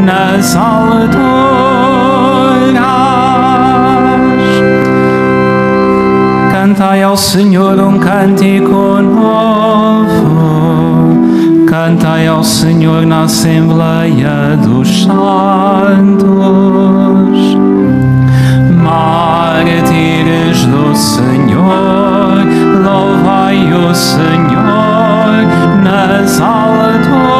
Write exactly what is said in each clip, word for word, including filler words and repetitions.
nas alturas. Cantai ao Senhor um cântico novo, cantai ao Senhor na Assembleia dos Santos. Mártires do Senhor, louvai o Senhor nas alturas.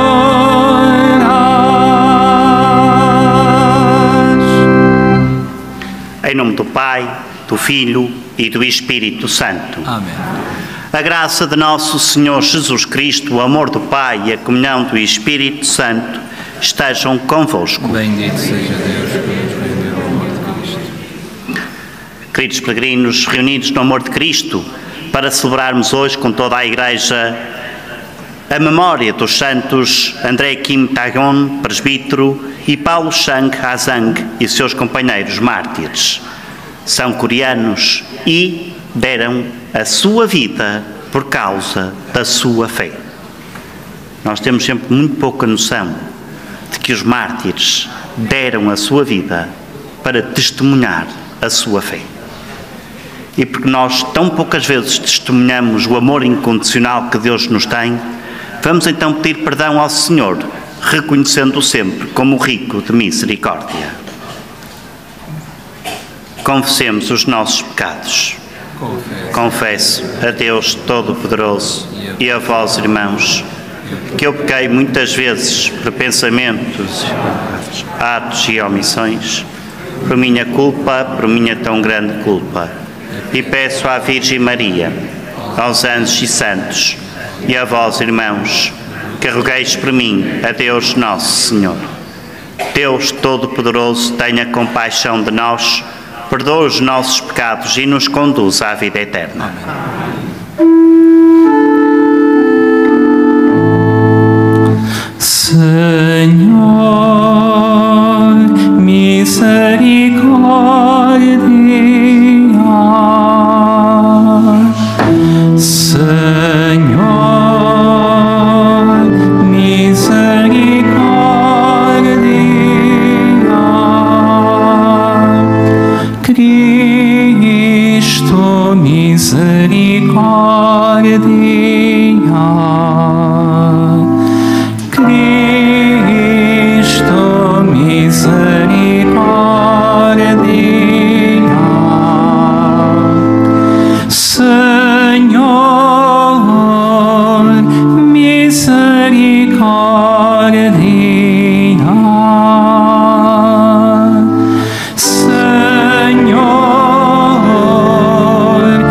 Em nome do Pai, do Filho e do Espírito Santo. Amém. A graça de nosso Senhor Jesus Cristo, o amor do Pai e a comunhão do Espírito Santo estejam convosco. Bendito seja Deus que nos rendeu ao amor de Cristo. Queridos peregrinos, reunidos no amor de Cristo, para celebrarmos hoje com toda a Igreja a memória dos santos André Kim Tagon, presbítero, e Paulo Chang Azang e seus companheiros mártires. São coreanos e deram a sua vida por causa da sua fé. Nós temos sempre muito pouca noção de que os mártires deram a sua vida para testemunhar a sua fé. E porque nós tão poucas vezes testemunhamos o amor incondicional que Deus nos tem, vamos então pedir perdão ao Senhor, reconhecendo-o sempre como rico de misericórdia. Confessemos os nossos pecados. Confesso a Deus Todo-Poderoso e a vós, irmãos, que eu pequei muitas vezes por pensamentos, atos e omissões, por minha culpa, por minha tão grande culpa. E peço à Virgem Maria, aos anjos e santos, e a vós, irmãos, que rogueis por mim a Deus Nosso Senhor. Deus Todo-Poderoso tenha compaixão de nós, perdoe os nossos pecados e nos conduz à vida eterna. Senhor, misericórdia. Senhor, misericórdia. Cristo, misericórdia. Cristo, misericórdia. Senhor, misericórdia. Senhor,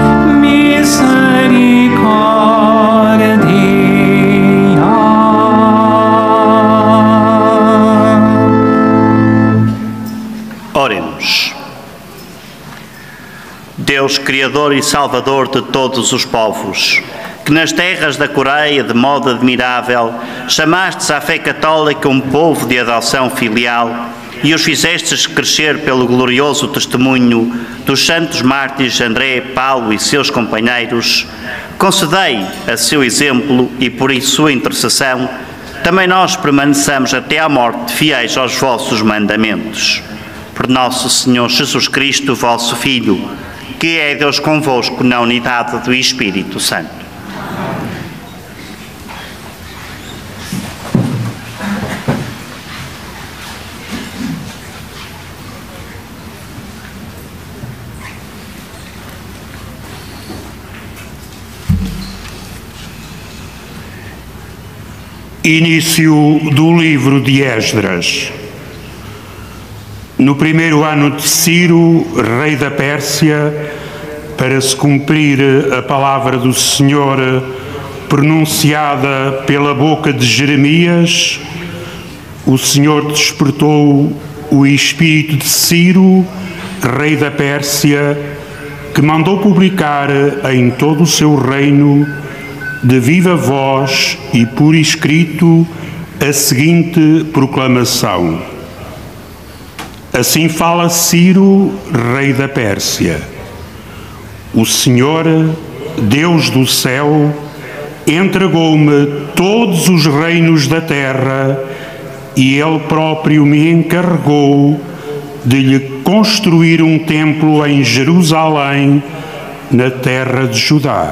misericórdia. Oremos. Deus, Criador e Salvador de todos os povos, que nas terras da Coreia, de modo admirável, chamastes à fé católica um povo de adoção filial e os fizestes crescer pelo glorioso testemunho dos santos mártires André, Paulo e seus companheiros, concedei a seu exemplo e por sua intercessão, também nós permaneçamos até à morte fiéis aos vossos mandamentos. Por nosso Senhor Jesus Cristo, vosso Filho, que é Deus convosco na unidade do Espírito Santo. Início do livro de Esdras. No primeiro ano de Ciro, rei da Pérsia, para se cumprir a palavra do Senhor pronunciada pela boca de Jeremias, o Senhor despertou o espírito de Ciro, rei da Pérsia, que mandou publicar em todo o seu reino, de viva voz e por escrito, a seguinte proclamação: Assim fala Ciro, rei da Pérsia. O Senhor, Deus do céu, entregou-me todos os reinos da terra e Ele próprio me encarregou de lhe construir um templo em Jerusalém, na terra de Judá.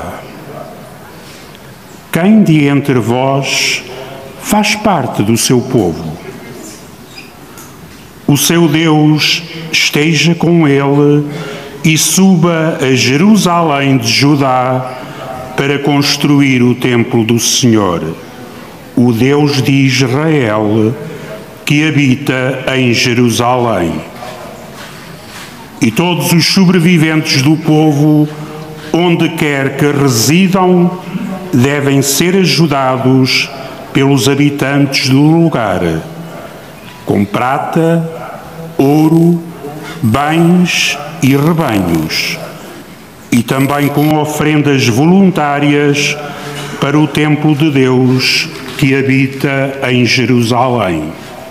Quem de entre vós faz parte do seu povo? O seu Deus esteja com ele e suba a Jerusalém de Judá para construir o templo do Senhor, o Deus de Israel, que habita em Jerusalém. E todos os sobreviventes do povo, onde quer que residam, devem ser ajudados pelos habitantes do lugar, com prata, ouro, bens e rebanhos, e também com oferendas voluntárias para o templo de Deus que habita em Jerusalém.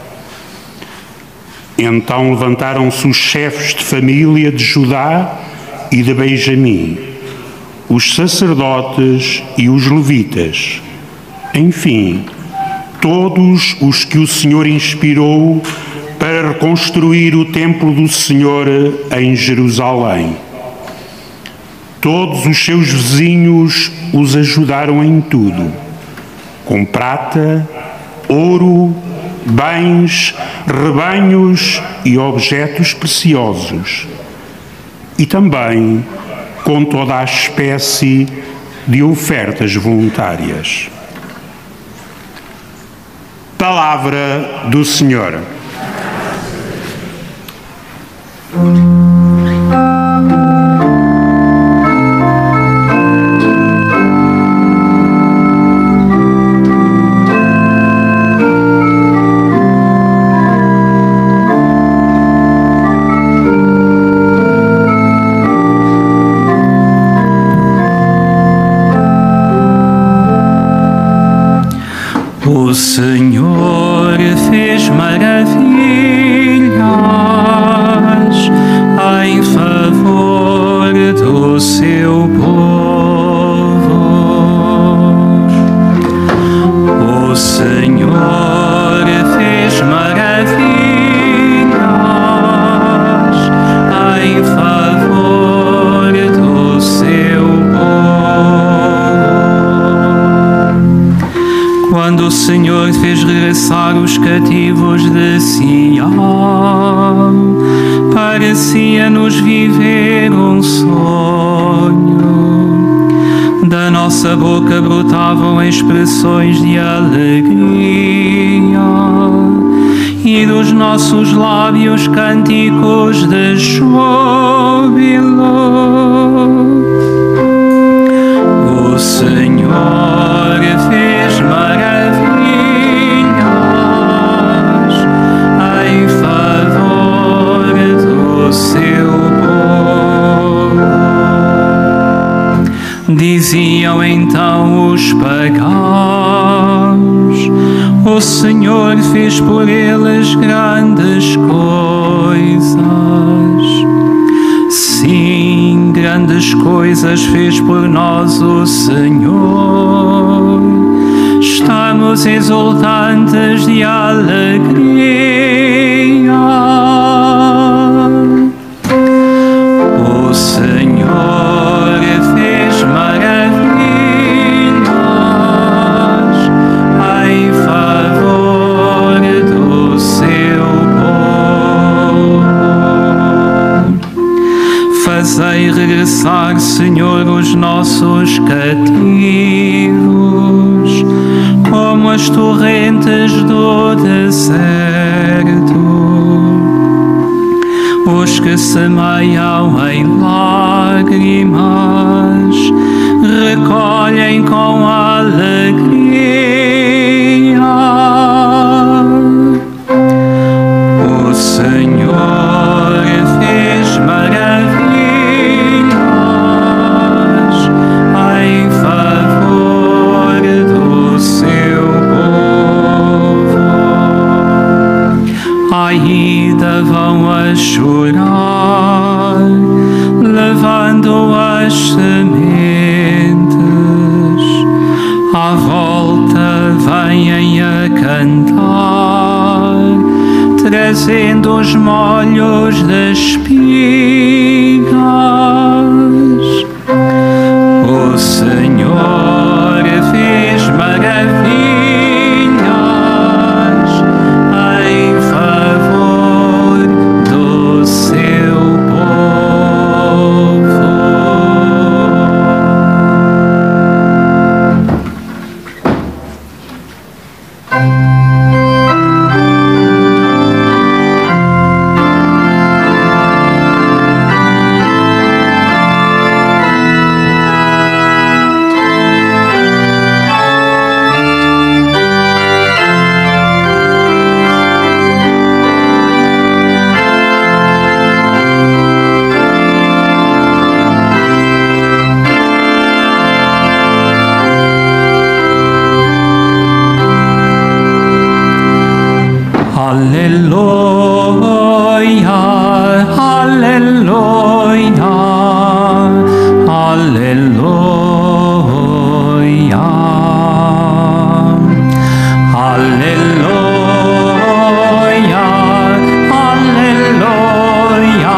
Então levantaram-se os chefes de família de Judá e de Benjamim, os sacerdotes e os levitas, enfim, todos os que o Senhor inspirou para reconstruir o templo do Senhor em Jerusalém. Todos os seus vizinhos os ajudaram em tudo, com prata, ouro, bens, rebanhos e objetos preciosos, e também com toda a espécie de ofertas voluntárias. Palavra do Senhor. O Senhor fez maravilhas em favor do seu povo. O Senhor fez maravilhas em favor do seu povo. Quando o Senhor fez regressar os cativos de Sião, parecia-nos viver um sonho. Da nossa boca brotavam expressões de alegria e dos nossos lábios cânticos de júbilo. O Senhor fez maravilhas em favor do seu povo. Diziam então os pagãos: o Senhor fez por eles grandes coisas. Sim, grandes coisas fez por nós o Senhor. Estamos exultantes de alegria. O Senhor fez maravilhas em favor do seu povo. Fazei regressar, Senhor, os nossos cativos, como as torrentes do deserto. Os que semeiam em lágrimas recolhem com alegria. O Senhor fez maravilhas em favor do seu povo. Ainda vão a chorar, levando as sementes. À volta vêm a cantar, trazendo os molhos das espigas. O Senhor fez maravilhas em favor do seu povo. Aleluia, aleluia, aleluia, aleluia, aleluia,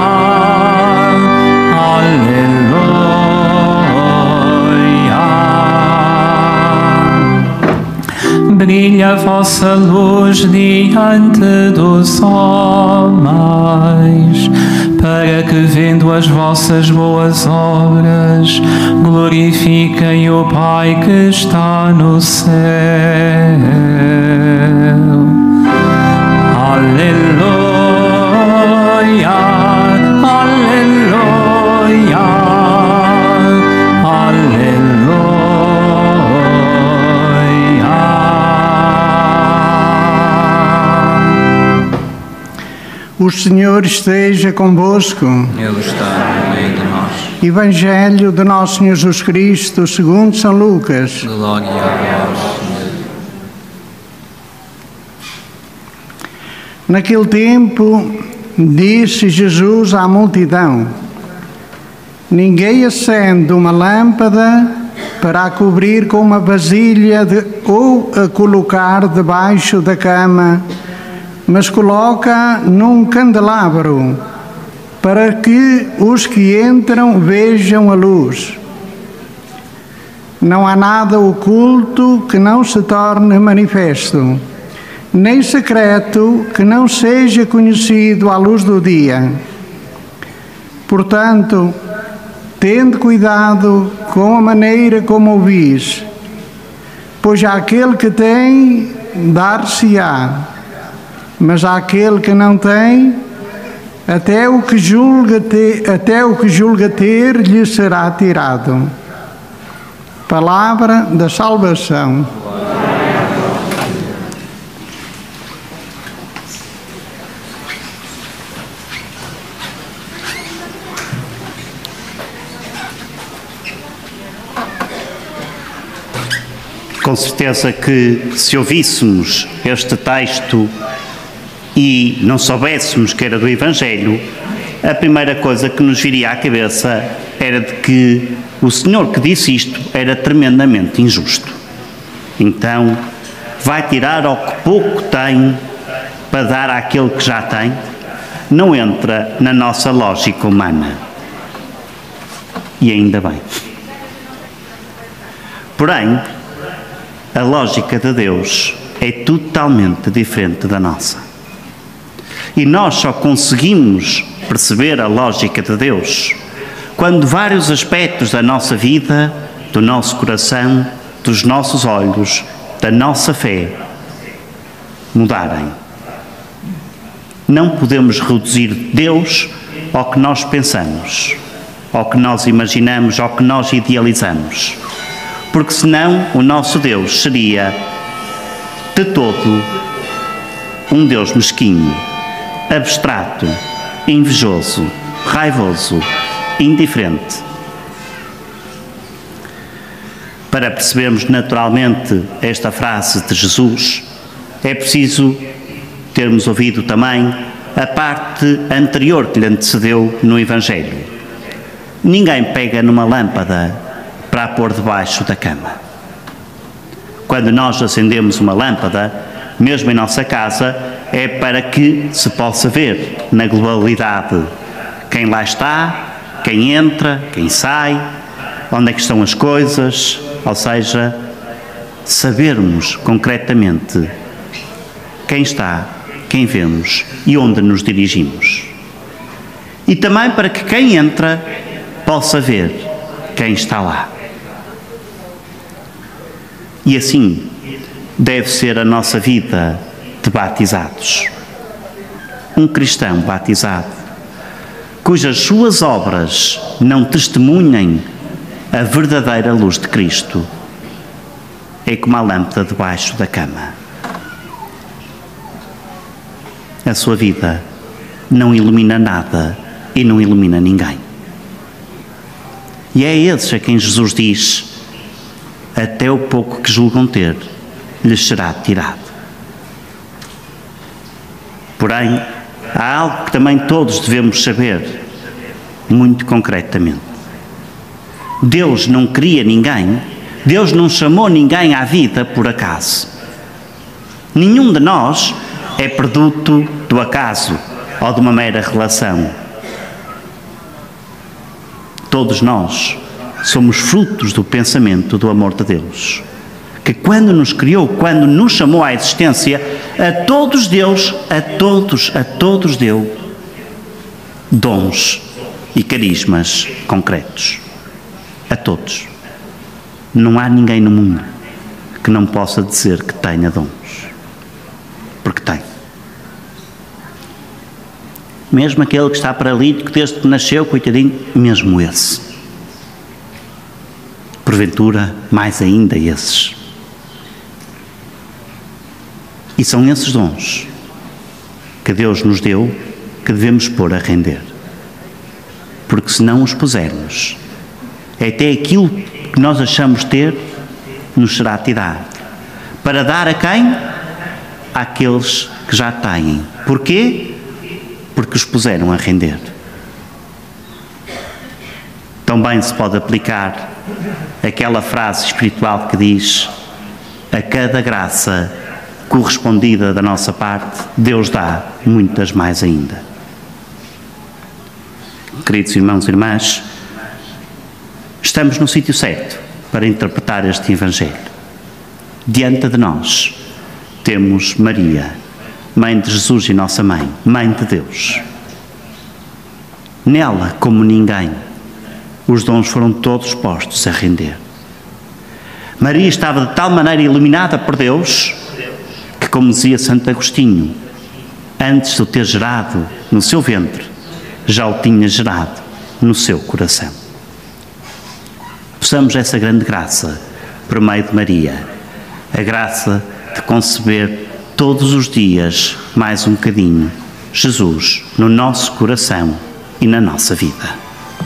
aleluia. Brilha a vossa luz diante dos homens, para que, vendo as vossas boas obras, glorifiquem o Pai que está no céu. Aleluia, aleluia, aleluia. O Senhor esteja convosco. Ele está no meio de nós. Evangelho de Nosso Senhor Jesus Cristo, segundo São Lucas. Glória a vós, Senhor. Naquele tempo, disse Jesus à multidão: ninguém acende uma lâmpada para a cobrir com uma vasilha de, ou a colocar debaixo da cama, mas coloca num candelabro, para que os que entram vejam a luz. Não há nada oculto que não se torne manifesto, nem secreto que não seja conhecido à luz do dia. Portanto, tende cuidado com a maneira como ouvis, pois àquele que tem, dar-se-á, mas àquele que não tem, até o que julga ter, até o que julga ter lhe será tirado. Palavra da salvação. Com certeza que, se ouvíssemos este texto e não soubéssemos que era do Evangelho, a primeira coisa que nos viria à cabeça era de que o Senhor que disse isto era tremendamente injusto. Então, vai tirar ao que pouco tem para dar àquele que já tem? Não entra na nossa lógica humana. E ainda bem. Porém, a lógica de Deus é totalmente diferente da nossa. E nós só conseguimos perceber a lógica de Deus quando vários aspectos da nossa vida, do nosso coração, dos nossos olhos, da nossa fé mudarem. Não podemos reduzir Deus ao que nós pensamos, ao que nós imaginamos, ao que nós idealizamos. Porque senão o nosso Deus seria de todo um Deus mesquinho, abstrato, invejoso, raivoso, indiferente. Para percebermos naturalmente esta frase de Jesus, é preciso termos ouvido também a parte anterior que lhe antecedeu no Evangelho. Ninguém pega numa lâmpada para a pôr debaixo da cama. Quando nós acendemos uma lâmpada, mesmo em nossa casa, é para que se possa ver na globalidade quem lá está, quem entra, quem sai, onde é que estão as coisas, ou seja, sabermos concretamente quem está, quem vemos e onde nos dirigimos. E também para que quem entra possa ver quem está lá. E assim deve ser a nossa vida de batizados. Um cristão batizado, cujas suas obras não testemunhem a verdadeira luz de Cristo, é como a lâmpada debaixo da cama. A sua vida não ilumina nada e não ilumina ninguém. E é a esses a quem Jesus diz: até o pouco que julgam ter, lhes será tirado. Porém, há algo que também todos devemos saber, muito concretamente. Deus não cria ninguém, Deus não chamou ninguém à vida por acaso. Nenhum de nós é produto do acaso ou de uma mera relação. Todos nós somos frutos do pensamento do amor de Deus, que quando nos criou, quando nos chamou à existência, a todos Deus, a todos, a todos deu dons e carismas concretos. A todos. Não há ninguém no mundo que não possa dizer que tenha dons. Porque tem. Mesmo aquele que está paralítico desde que nasceu, coitadinho, mesmo esse. Porventura, mais ainda esses. E são esses dons que Deus nos deu que devemos pôr a render. Porque se não os pusermos, até aquilo que nós achamos ter nos será tirado. Para dar a quem? Àqueles que já têm. Porquê? Porque os puseram a render. Também se pode aplicar aquela frase espiritual que diz: a cada graça correspondida da nossa parte, Deus dá muitas mais ainda. Queridos irmãos e irmãs, estamos no sítio certo para interpretar este Evangelho. Diante de nós temos Maria, Mãe de Jesus e nossa Mãe, Mãe de Deus. Nela, como ninguém, os dons foram todos postos a render. Maria estava de tal maneira iluminada por Deus que, como dizia Santo Agostinho, antes de o ter gerado no seu ventre, já o tinha gerado no seu coração. Possamos essa grande graça por meio de Maria, a graça de conceber todos os dias mais um bocadinho Jesus no nosso coração e na nossa vida.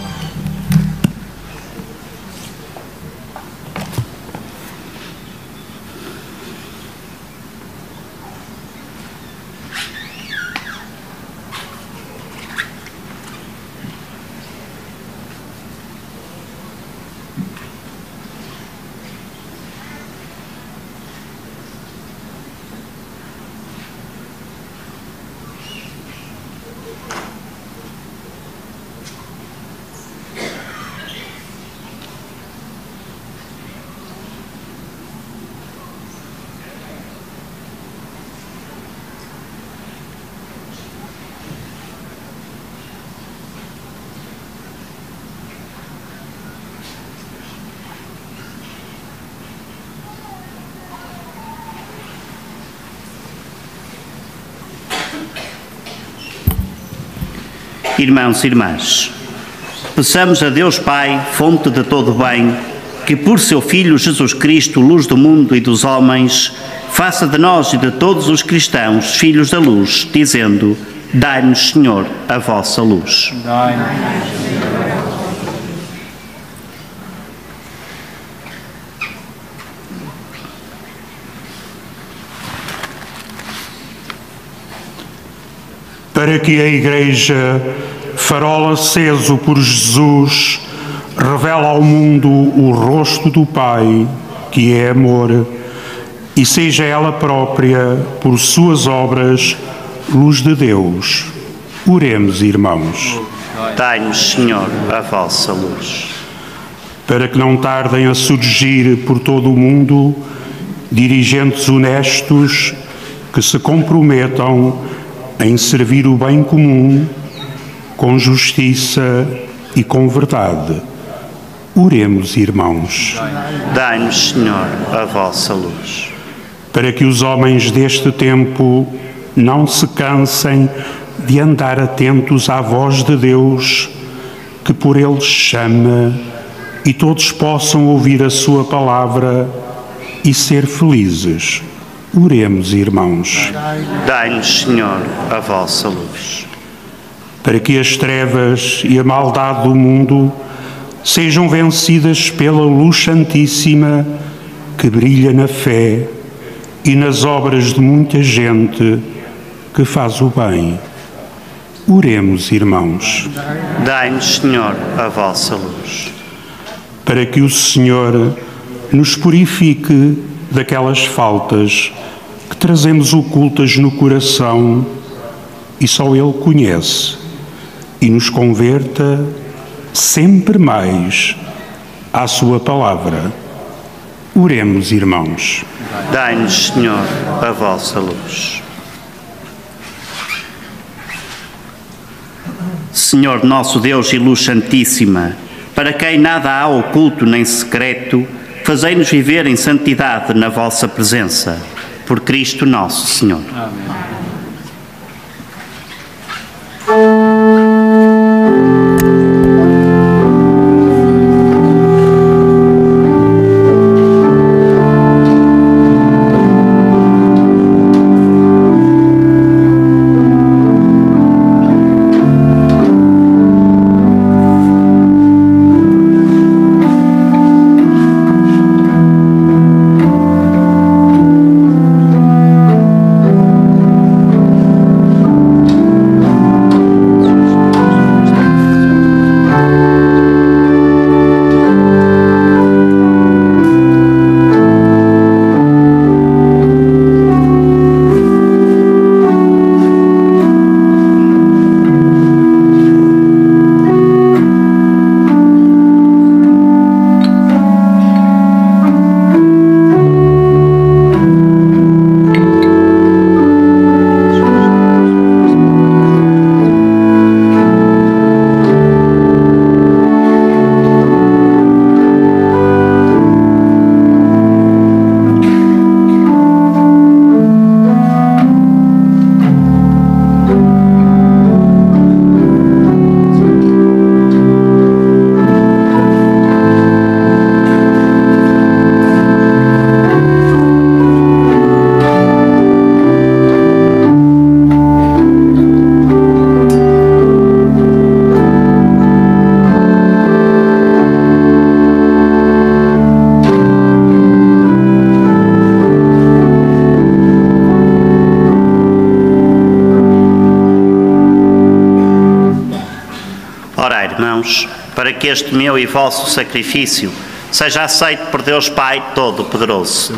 Irmãos e irmãs, peçamos a Deus Pai, fonte de todo bem, que por seu Filho Jesus Cristo, luz do mundo e dos homens, faça de nós e de todos os cristãos filhos da luz, dizendo: dai-nos, Senhor, a vossa luz. Para que a Igreja, farol aceso por Jesus, revela ao mundo o rosto do Pai, que é amor, e seja ela própria, por suas obras, luz de Deus. Oremos, irmãos. Dai-nos, Senhor, a vossa luz. Para que não tardem a surgir por todo o mundo dirigentes honestos que se comprometam em servir o bem comum com justiça e com verdade. Oremos, irmãos. Dai-nos, Senhor, a vossa luz. Para que os homens deste tempo não se cansem de andar atentos à voz de Deus, que por eles chama, e todos possam ouvir a sua palavra e ser felizes. Oremos, irmãos. Dai-nos, Senhor, a vossa luz. Para que as trevas e a maldade do mundo sejam vencidas pela luz santíssima que brilha na fé e nas obras de muita gente que faz o bem. Oremos, irmãos. Dai-nos, Senhor, a vossa luz. Para que o Senhor nos purifique daquelas faltas que trazemos ocultas no coração e só Ele conhece, e nos converta sempre mais à sua palavra. Oremos, irmãos. Dai-nos, Senhor, a vossa luz. Senhor nosso Deus e luz santíssima, para quem nada há oculto nem secreto, fazei-nos viver em santidade na vossa presença. Por Cristo nosso Senhor. Amém. Para que este meu e vosso sacrifício seja aceito por Deus Pai Todo-Poderoso.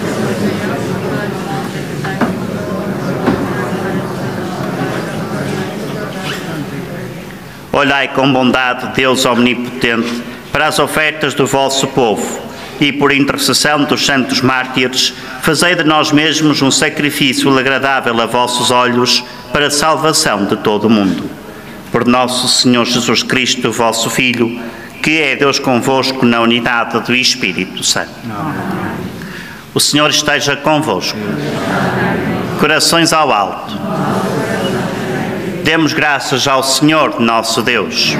Olhai com bondade, Deus Omnipotente, para as ofertas do vosso povo e, por intercessão dos santos mártires, fazei de nós mesmos um sacrifício agradável a vossos olhos para a salvação de todo o mundo. Por nosso Senhor Jesus Cristo, vosso Filho, que é Deus convosco na unidade do Espírito Santo. O Senhor esteja convosco. Corações ao alto. Demos graças ao Senhor nosso Deus.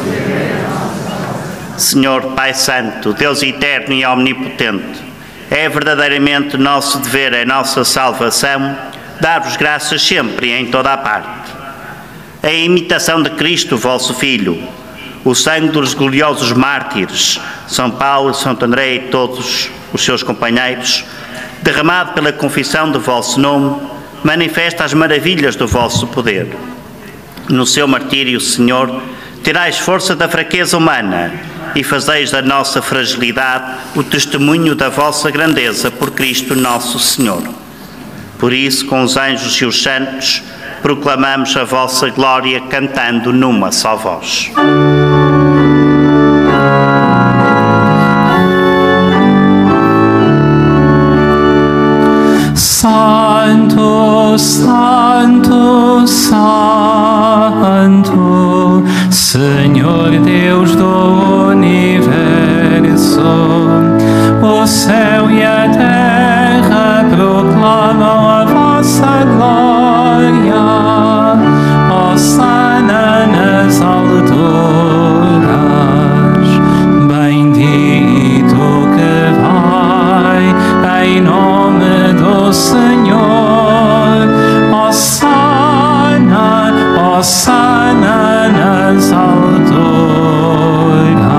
Senhor Pai Santo, Deus eterno e omnipotente, é verdadeiramente nosso dever, é nossa salvação, dar-vos graças sempre e em toda a parte. A imitação de Cristo, vosso Filho, o sangue dos gloriosos mártires, São Paulo, Santo André e todos os seus companheiros, derramado pela confissão do vosso nome, manifesta as maravilhas do vosso poder. No seu martírio, Senhor, tirais força da fraqueza humana e fazeis da nossa fragilidade o testemunho da vossa grandeza por Cristo nosso Senhor. Por isso, com os anjos e os santos, proclamamos a vossa glória cantando numa só voz. Santo, Santo, Santo, Senhor Deus do universo, o céu e a terra proclamam a vossa glória. Hosana nas alturas, bendito que vai em nome do Senhor. Hosana, Hosana nas alturas.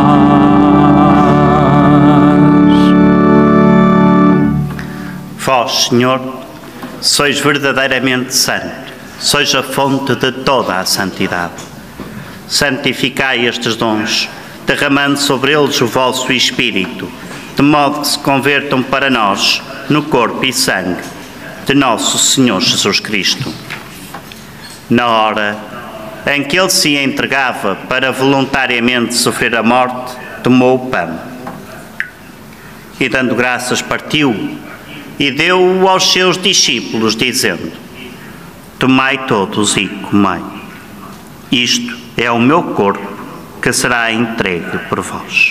Vós, Senhor, sois verdadeiramente santo, sois a fonte de toda a santidade. Santificai estes dons, derramando sobre eles o vosso Espírito, de modo que se convertam para nós no corpo e sangue de nosso Senhor Jesus Cristo. Na hora em que ele se entregava para voluntariamente sofrer a morte, tomou o pão e, dando graças, partiu e deu-o aos seus discípulos, dizendo: tomai todos e comei. Isto é o meu corpo, que será entregue por vós.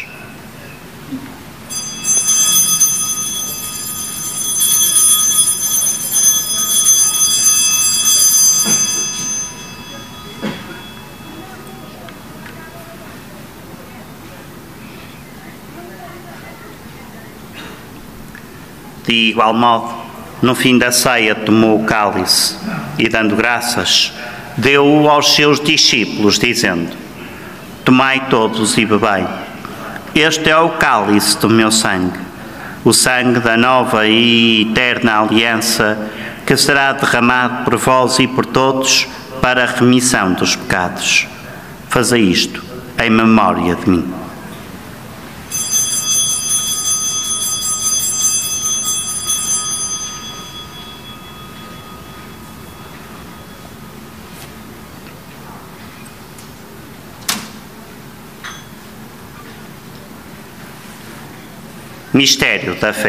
De igual modo, no fim da ceia, tomou o cálice e, dando graças, deu-o aos seus discípulos, dizendo: tomai todos e bebei. Este é o cálice do meu sangue, o sangue da nova e eterna aliança, que será derramado por vós e por todos para a remissão dos pecados. Fazei isto em memória de mim. Mistério da fé.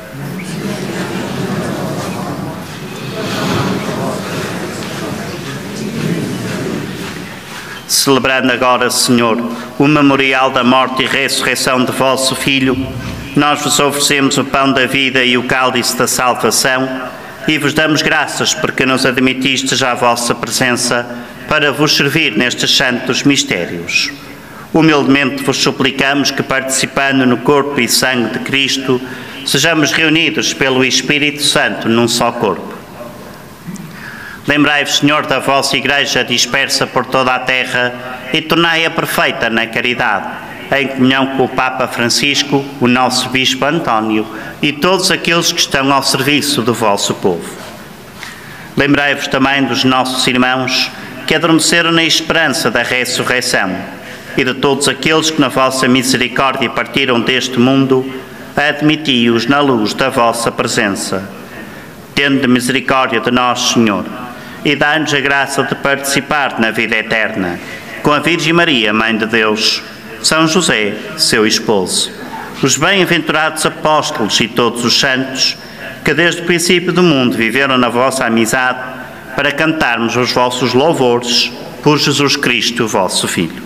Celebrando agora, Senhor, o memorial da morte e ressurreição de vosso Filho, nós vos oferecemos o pão da vida e o cálice da salvação e vos damos graças porque nos admitistes à vossa presença para vos servir nestes santos mistérios. Humildemente vos suplicamos que, participando no corpo e sangue de Cristo, sejamos reunidos pelo Espírito Santo num só corpo. Lembrai-vos, Senhor, da vossa Igreja dispersa por toda a terra e tornai-a perfeita na caridade, em comunhão com o Papa Francisco, o nosso Bispo António e todos aqueles que estão ao serviço do vosso povo. Lembrai-vos também dos nossos irmãos que adormeceram na esperança da ressurreição e de todos aqueles que na vossa misericórdia partiram deste mundo, admiti-os na luz da vossa presença. Tende misericórdia de nós, Senhor, e dá-nos a graça de participar na vida eterna, com a Virgem Maria, Mãe de Deus, São José, seu esposo, os bem-aventurados apóstolos e todos os santos, que desde o princípio do mundo viveram na vossa amizade, para cantarmos os vossos louvores por Jesus Cristo, vosso Filho.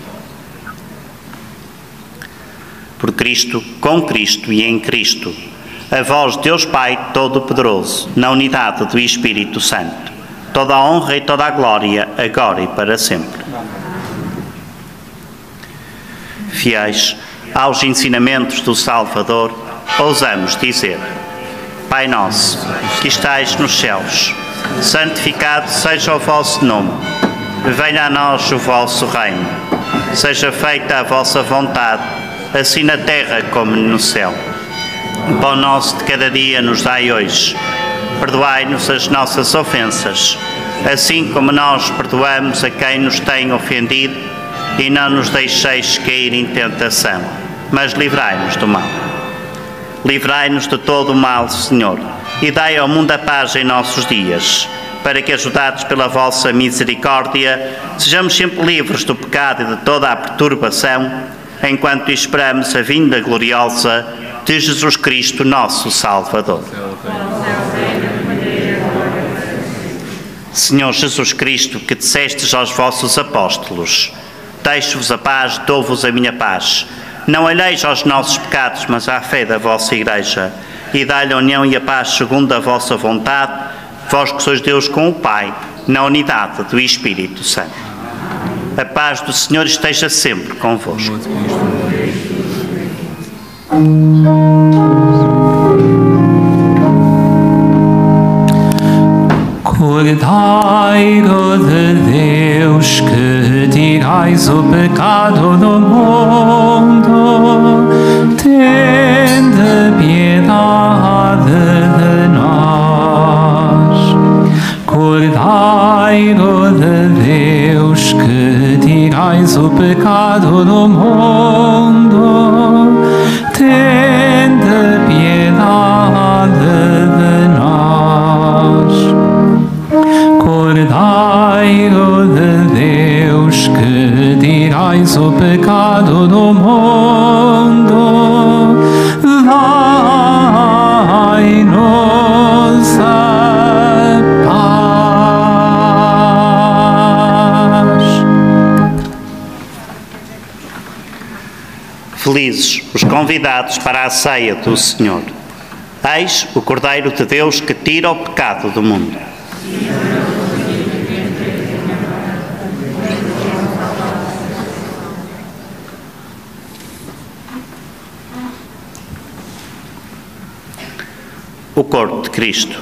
Por Cristo, com Cristo e em Cristo, a vós, Deus Pai Todo-Poderoso, na unidade do Espírito Santo, toda a honra e toda a glória, agora e para sempre. Fiéis aos ensinamentos do Salvador, ousamos dizer: Pai nosso, que estais nos céus, santificado seja o vosso nome. Venha a nós o vosso reino. Seja feita a vossa vontade, assim na terra como no céu. O pão nosso de cada dia nos dai hoje. Perdoai-nos as nossas ofensas, assim como nós perdoamos a quem nos tem ofendido, e não nos deixeis cair em tentação, mas livrai-nos do mal. Livrai-nos de todo o mal, Senhor, e dai ao mundo a paz em nossos dias. para que, ajudados pela vossa misericórdia, sejamos sempre livres do pecado e de toda a perturbação, enquanto esperamos a vinda gloriosa de Jesus Cristo, nosso Salvador. Senhor Jesus Cristo, que dissestes aos vossos apóstolos: deixo-vos a paz, dou-vos a minha paz. Não olheis aos nossos pecados, mas à fé da vossa Igreja, e dai-lhe a união e a paz segundo a vossa vontade, vós que sois Deus com o Pai, na unidade do Espírito Santo. A paz do Senhor esteja sempre convosco. Cordeiro de Deus, que tirais o pecado do mundo, tende piedade de nós. Cordeiro de Deus, que tirais o pecado do mundo, tende piedade de nós. Cordeiro de Deus, que tirais o pecado do mundo, dai-nos a paz. Felizes os convidados para a ceia do Senhor. Eis o Cordeiro de Deus que tira o pecado do mundo. O corpo de Cristo.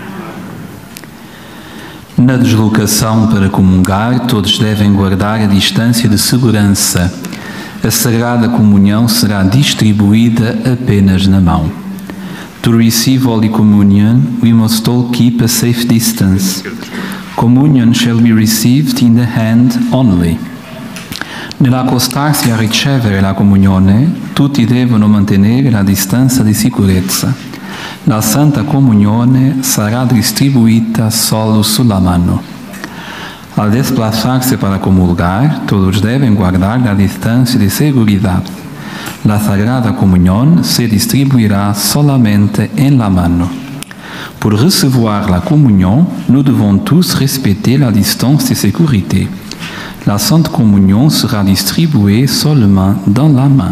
Na deslocação para comungar, todos devem guardar a distância de segurança. A Sagrada Comunhão será distribuída apenas na mão. To receive Holy Communion, we must all keep a safe distance. Communion shall be received in the hand only. Nell'accostarsi a ricevere la comunione, tutti devono mantenere la distanza di sicurezza. La Santa Comunione sarà distribuita solo sulla mano. Al desplazarse para comulgar, todos deben guardar la distancia de seguridad. La Sagrada Comunión se distribuirá solamente en la mano. Pour recevoir la communion, nous devons tous respecter la distance de sécurité. La Sainte Communion sera distribuée seulement dans la main.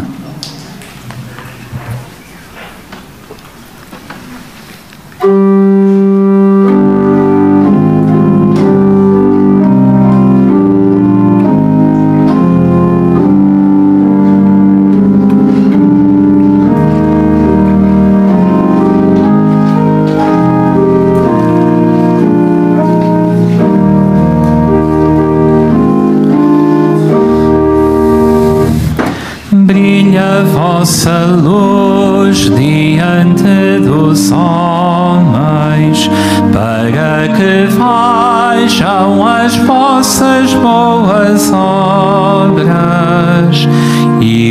Brilha a vossa luz diante dos homens, para que vejam as vossas boas obras e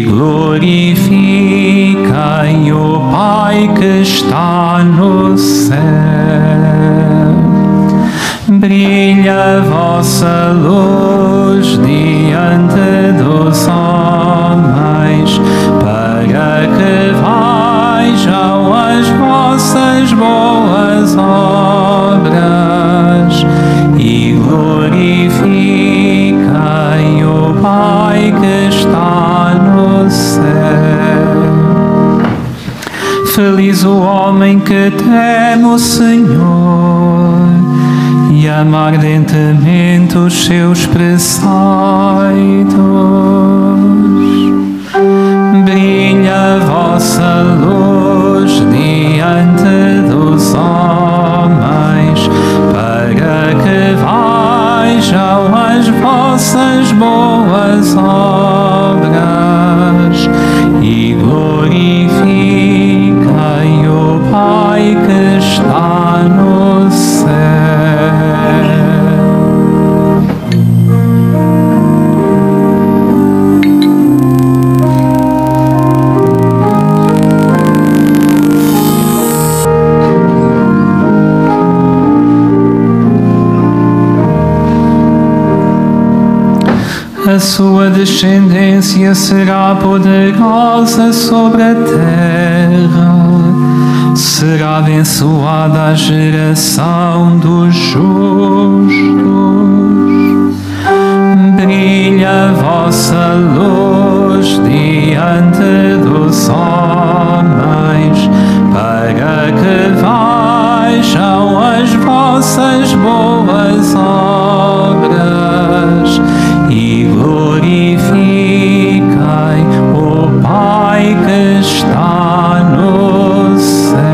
glorifiquem o Pai que está no céu. Brilha a vossa luz diante dos homens, para que vejam as vossas boas obras e glorifiquem o Pai que está no céu. Feliz o homem que teme o Senhor e ama ardentemente os seus preceitos. Brilha a vossa luz diante dos homens, para que vejam as vossas boas obras e glorifiquem o Pai que está no céu. A sua descendência será poderosa sobre a terra. Será abençoada a geração dos justos. Brilha a vossa luz diante dos homens, para que vejam as vossas boas obras e glorifiquem o Pai que está no céu.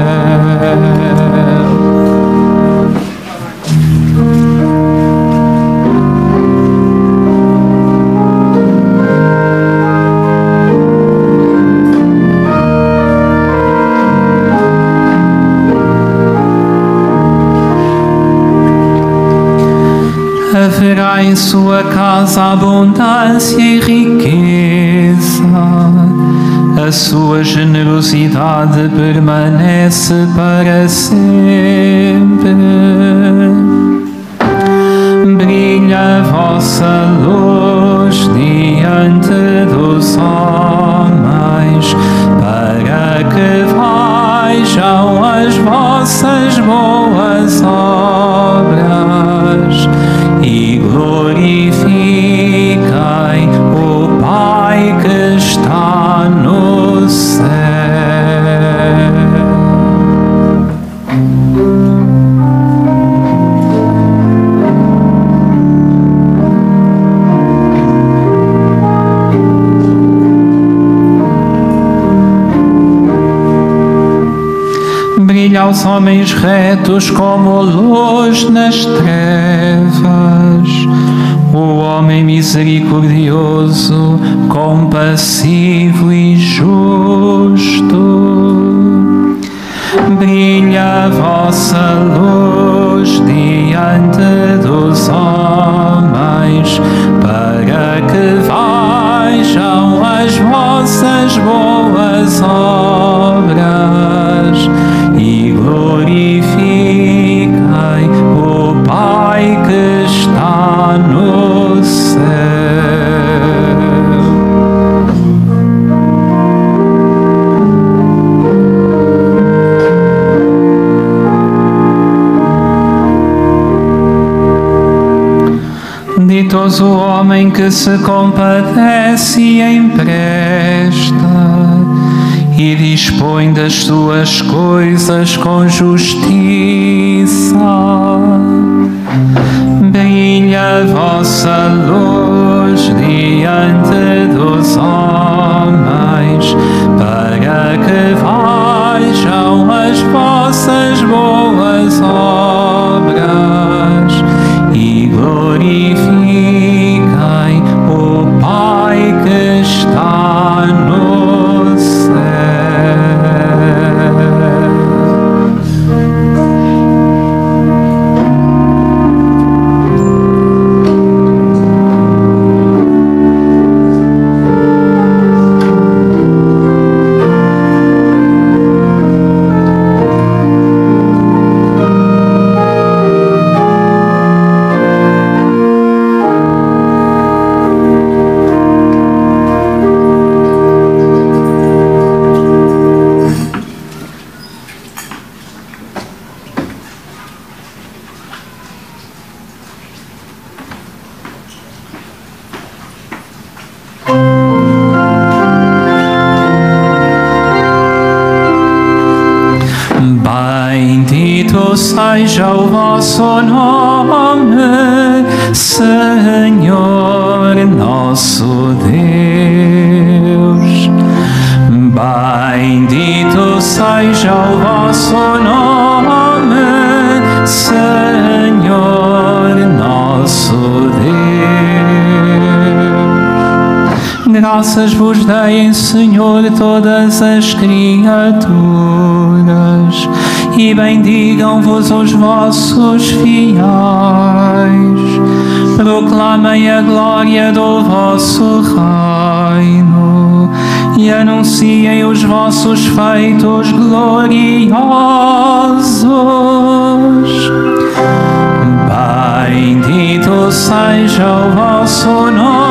Haverá em sua casa abundância e riqueza. A sua generosidade permanece para sempre. Brilha a vossa luz diante dos homens, para que vejam as vossas boas obras e glorifiquem o Pai que está no céu. Brilha aos homens retos como luz nas trevas. O homem misericordioso, compassivo e justo. Brilha a vossa luz diante dos homens, para que vejam as vossas boas obras e glorifiquem o Pai que está no céu. Ditoso o homem que se compadece e empresta e dispõe das suas coisas com justiça. Brilha a vossa luz diante dos homens, para que vejam as vossas boas obras e glorifiquem o Pai que está no céu. Seja o vosso nome, Senhor nosso Deus. Bendito seja o vosso nome, Senhor nosso Deus. Graças vos deem, Senhor, todas as criaturas, e bendigam-vos os vossos fiéis. Proclamem a glória do vosso reino e anunciem os vossos feitos gloriosos. Bendito seja o vosso nome,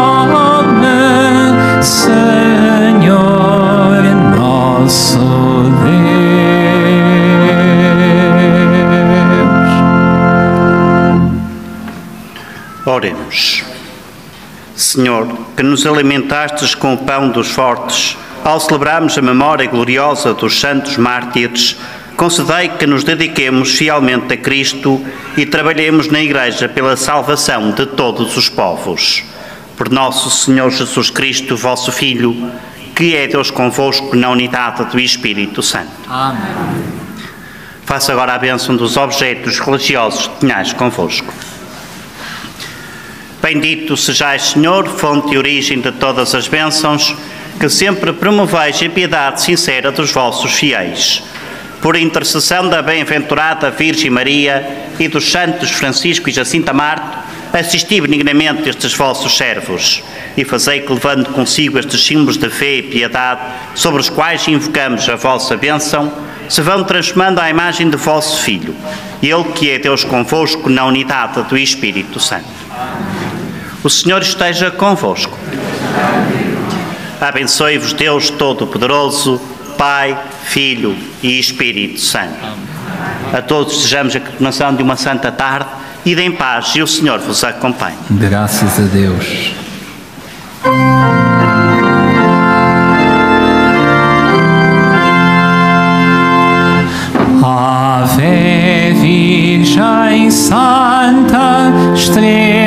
Oremos. Senhor, que nos alimentastes com o pão dos fortes, ao celebrarmos a memória gloriosa dos santos mártires, concedei que nos dediquemos fielmente a Cristo e trabalhemos na Igreja pela salvação de todos os povos. Por nosso Senhor Jesus Cristo, vosso Filho, que é Deus convosco na unidade do Espírito Santo. Amém. Faça agora a bênção dos objetos religiosos que tenhais convosco. Bendito sejais, Senhor, fonte e origem de todas as bênçãos, que sempre promoveis a piedade sincera dos vossos fiéis. Por intercessão da bem-aventurada Virgem Maria e dos santos Francisco e Jacinta Marte, assisti benignamente estes vossos servos e fazei que, levando consigo estes símbolos de fé e piedade, sobre os quais invocamos a vossa bênção, se vão transformando à imagem de vosso Filho, Ele que é Deus convosco na unidade do Espírito Santo. O Senhor esteja convosco. Abençoe-vos Deus Todo-Poderoso, Pai, Filho e Espírito Santo. A todos desejamos a continuação de uma santa tarde e de em paz, e o Senhor vos acompanhe. Graças a Deus. Ave Virgem Santa, estrela